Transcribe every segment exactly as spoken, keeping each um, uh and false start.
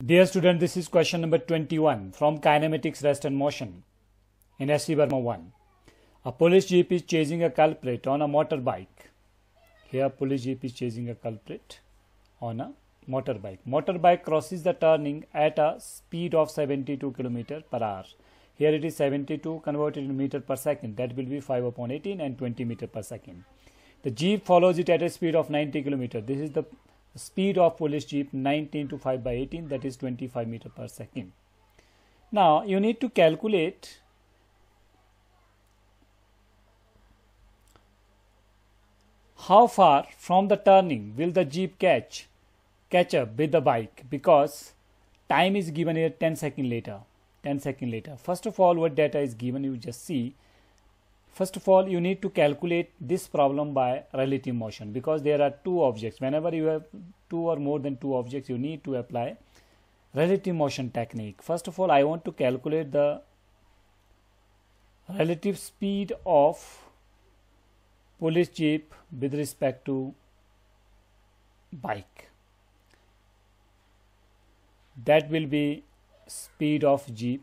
Dear student, this is question number twenty-one from Kinematics, Rest and Motion in S C Burma one. A police jeep is chasing a culprit on a motorbike. Here police jeep is chasing a culprit on a motorbike. Motorbike crosses the turning at a speed of seventy-two kilometers per hour. Here it is seventy-two converted in meter per second. That will be five upon eighteen and twenty meter per second. The jeep follows it at a speed of ninety kilometers. This is the speed of police jeep, nineteen to five by eighteen, that is twenty-five meter per second. Now you need to calculate how far from the turning will the jeep catch catch up with the bike, because time is given here ten seconds later. ten seconds later. First of all, what data is given, you just see. First of all, you need to calculate this problem by relative motion, because there are two objects. Whenever you have two or more than two objects, you need to apply relative motion technique. First of all, I want to calculate the relative speed of police jeep with respect to bike. That will be speed of jeep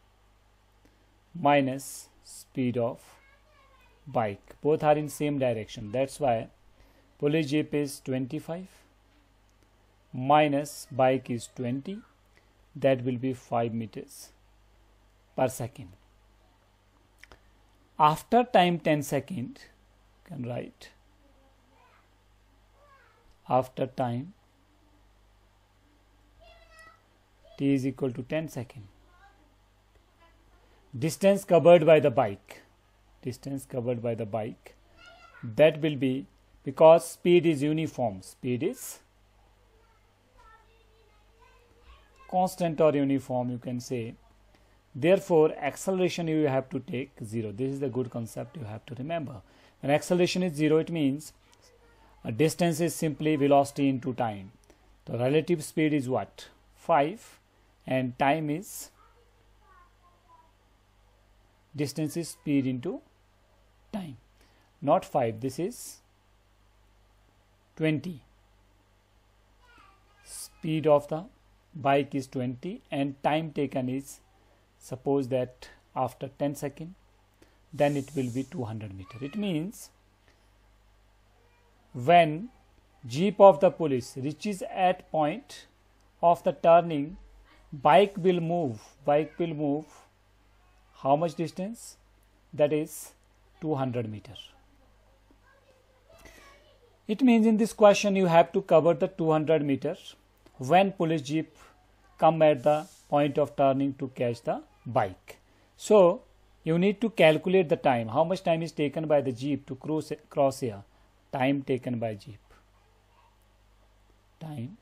minus speed of bike. Both are in same direction. That's why police jeep is twenty-five minus bike is twenty. That will be five meters per second. After time ten seconds, you can write after time t is equal to ten seconds. Distance covered by the bike. Distance covered by the bike, that will be, because speed is uniform, speed is constant or uniform, you can say. Therefore acceleration you have to take zero. This is the good concept you have to remember. When acceleration is zero, it means a distance is simply velocity into time. The relative speed is what? five, and time is distance is speed into time, not five, this is twenty. Speed of the bike is twenty and time taken is, suppose that after ten seconds, then it will be two hundred meters. It means when jeep of the police reaches at point of the turning, bike will move, bike will move how much distance? That is two hundred meters. It means in this question you have to cover the two hundred meters when police jeep come at the point of turning to catch the bike. So you need to calculate the time. How much time is taken by the jeep to cross, cross here? Time taken by jeep. Time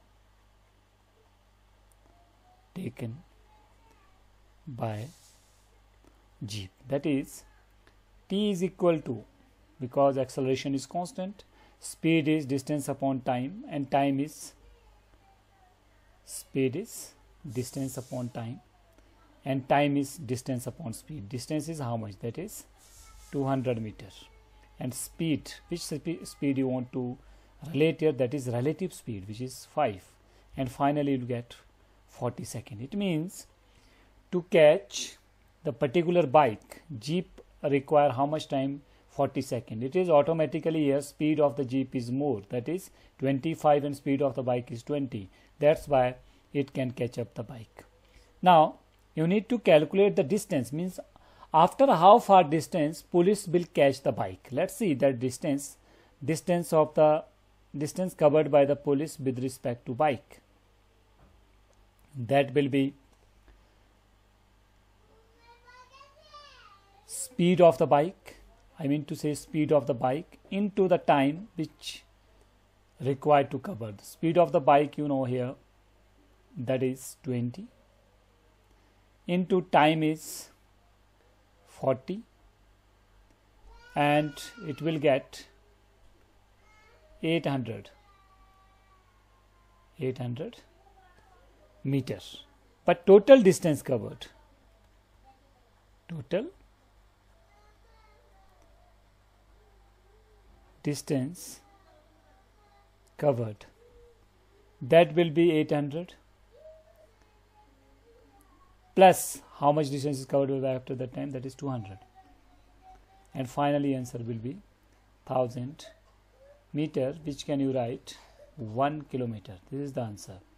taken by jeep. That is t is equal to, because acceleration is constant, speed is distance upon time, and time is speed is distance upon time, and time is distance upon speed. Distance is how much? That is two hundred meters. And speed, which speed you want to relate here, that is relative speed, which is five. And finally you get forty seconds. It means to catch the particular bike, jeep require how much time? forty seconds. It is automatically here speed of the jeep is more, that is twenty-five, and speed of the bike is twenty. That's why it can catch up the bike. Now you need to calculate the distance, means after how far distance police will catch the bike. Let's see that distance, distance of the distance covered by the police with respect to bike. That will be speed of the bike, I mean to say speed of the bike into the time which required to cover. The speed of the bike, you know here, that is twenty, into time is forty, and it will get eight hundred meters. But total distance covered, total distance covered, that will be eight hundred plus how much distance is covered by after that time, that is two hundred. And finally answer will be one thousand meter, which can you write one kilometer. This is the answer.